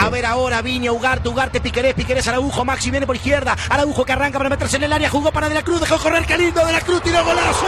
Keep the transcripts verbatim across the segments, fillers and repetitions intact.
A ver ahora, Viña, Ugarte, Ugarte, Piquerés, Piquerés, Araujo, Maxi viene por izquierda. Araujo que arranca para meterse en el área, jugó para De la Cruz, dejó correr, qué lindo De la Cruz, tiró golazo.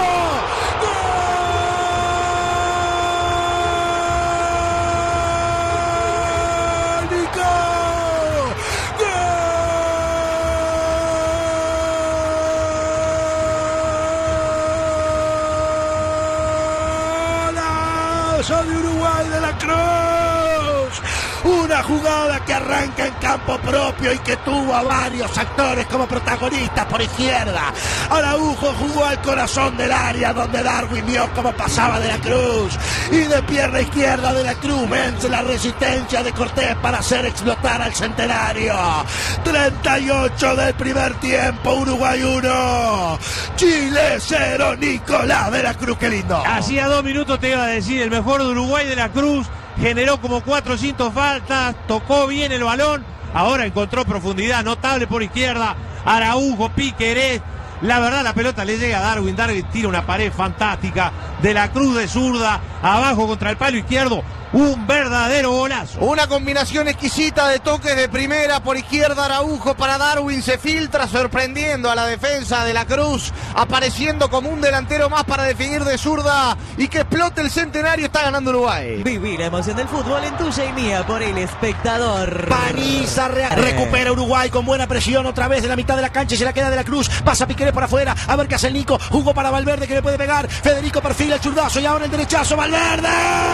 De Uruguay, De la Cruz, una jugada que arranca en campo propio y que tuvo a varios actores como protagonistas por izquierda. Araujo jugó al corazón del área donde Darwin vio cómo pasaba De la Cruz y de pierna izquierda De la Cruz vence la resistencia de Cortés para hacer explotar al Centenario. treinta y ocho del primer tiempo, Uruguay uno, Chile cero, Nicolás De la Cruz, qué lindo. Hacía dos minutos te iba a decir, el mejor de Uruguay, De la Cruz, generó como cuatrocientas faltas, tocó bien el balón, ahora encontró profundidad notable por izquierda, Araujo, Piquerés, la verdad la pelota le llega a Darwin, Darwin tira una pared fantástica, De la Cruz de zurda, abajo contra el palo izquierdo, un verdadero golazo. Una combinación exquisita de toques de primera por izquierda, Araujo para Darwin, se filtra sorprendiendo a la defensa de la Cruz, apareciendo como un delantero más para definir de zurda y que explote el Centenario. Está ganando Uruguay. Viví la emoción del fútbol en tuya y mía por El Espectador. Paniza real. Recupera Uruguay con buena presión otra vez de la mitad de la cancha y se la queda De la Cruz, pasa Piquerés por afuera, a ver qué hace el Nico, jugó para Valverde que le puede pegar, Federico perfila el zurdazo y ahora el derechazo, Valverde.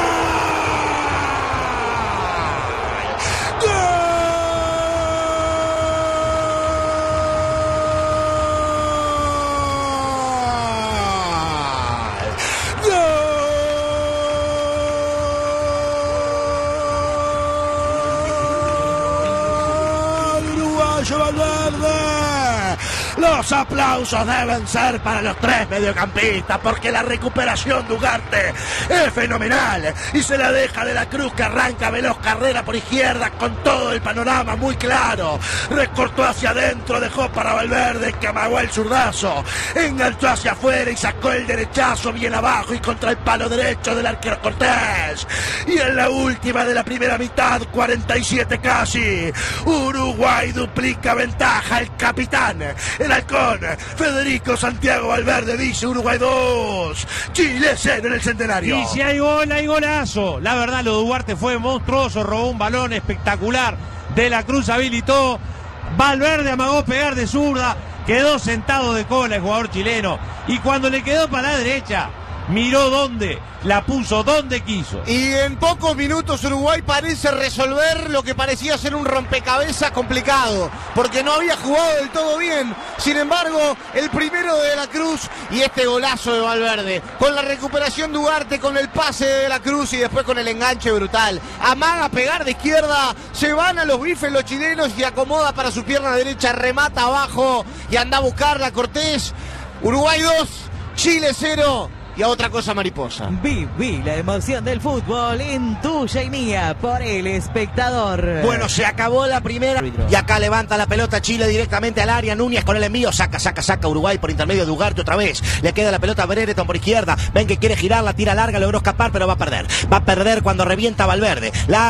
Valverde. Los aplausos deben ser para los tres mediocampistas porque la recuperación de Ugarte es fenomenal y se la deja De la Cruz que arranca veloz carrera por izquierda con todo el panorama muy claro, recortó hacia adentro, dejó para Valverde que amagó el zurdazo, enganchó hacia afuera y sacó el derechazo bien abajo y contra el palo derecho del arquero Cortés. Y en la última de la primera mitad, cuarenta y siete casi, Uruguay duplica ventaja, el capitán, el halcón, Federico Santiago Valverde dice Uruguay dos, Chile cero en el Centenario. Y si hay gol, hay golazo. La verdad, lo de Ugarte fue monstruoso, robó un balón espectacular. De la Cruz habilitó, Valverde amagó pegar de zurda, quedó sentado de cola el jugador chileno. Y cuando le quedó para la derecha, miró dónde, la puso donde quiso. Y en pocos minutos Uruguay parece resolver lo que parecía ser un rompecabezas complicado, porque no había jugado del todo bien. Sin embargo, el primero de De la Cruz y este golazo de Valverde, con la recuperación de Ugarte, con el pase de De la Cruz y después con el enganche brutal. Amaga pegar de izquierda, se van a los bifes los chilenos y acomoda para su pierna derecha, remata abajo y anda a buscarla Cortés. Uruguay dos, Chile cero. Y a otra cosa mariposa. Viví la emoción del fútbol en tuya y mía por El Espectador. Bueno, se acabó la primera y acá levanta la pelota Chile directamente al área. Núñez con el envío, saca, saca, saca Uruguay por intermedio de Ugarte otra vez. Le queda la pelota a Brereton por izquierda. Ven que quiere girarla, tira larga, logró escapar, pero va a perder. Va a perder cuando revienta Valverde.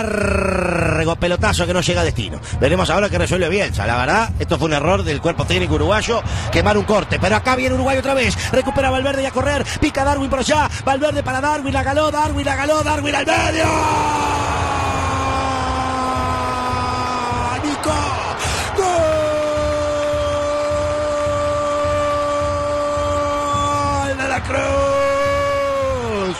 Largo pelotazo que no llega a destino. Veremos ahora que resuelve Bielsa. La verdad, esto fue un error del cuerpo técnico uruguayo, quemar un corte. Pero acá viene Uruguay otra vez. Recupera Valverde y a correr. Pica Darwin por allá, Valverde para Darwin, la galó, Darwin, la galó, Darwin al medio. Nico, gol de la Cruz,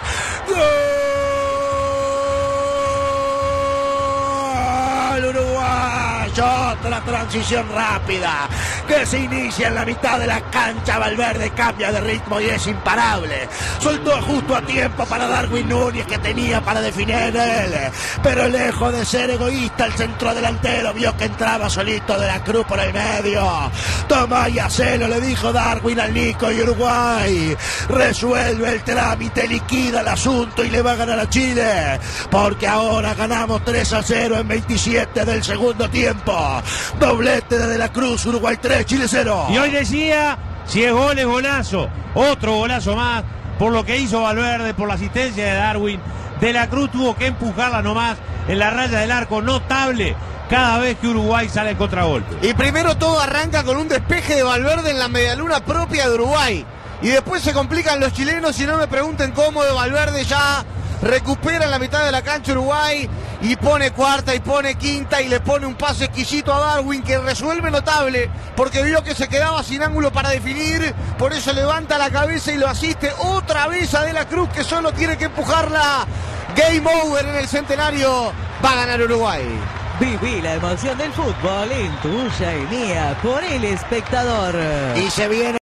gol uruguayo. Otra transición rápida que se inicia en la mitad de la cancha. Valverde cambia de ritmo y es imparable. Soltó justo a tiempo para Darwin Núñez que tenía para definir él, pero lejos de ser egoísta el centrodelantero vio que entraba solito De la Cruz por el medio. Toma y hacelo, le dijo Darwin al Nico, y Uruguay resuelve el trámite, liquida el asunto y le va a ganar a Chile, porque ahora ganamos tres a cero en veintisiete del segundo tiempo. Doblete de De la Cruz, Uruguay tres, Chile cero. Y hoy decía, si es gol es golazo, otro golazo más por lo que hizo Valverde, por la asistencia de Darwin. De la Cruz tuvo que empujarla nomás en la raya del arco, notable cada vez que Uruguay sale en contragolpe. Y primero todo arranca con un despeje de Valverde en la medialuna propia de Uruguay. Y después se complican los chilenos, y no me pregunten cómo, de Valverde ya recupera en la mitad de la cancha Uruguay y pone cuarta y pone quinta y le pone un pase exquisito a Darwin que resuelve notable porque vio que se quedaba sin ángulo para definir, por eso levanta la cabeza y lo asiste otra vez a De la Cruz, que solo tiene que empujarla. Game over en el Centenario, va a ganar Uruguay. Viví la emoción del fútbol en Tuya y Mía por El Espectador. Y se viene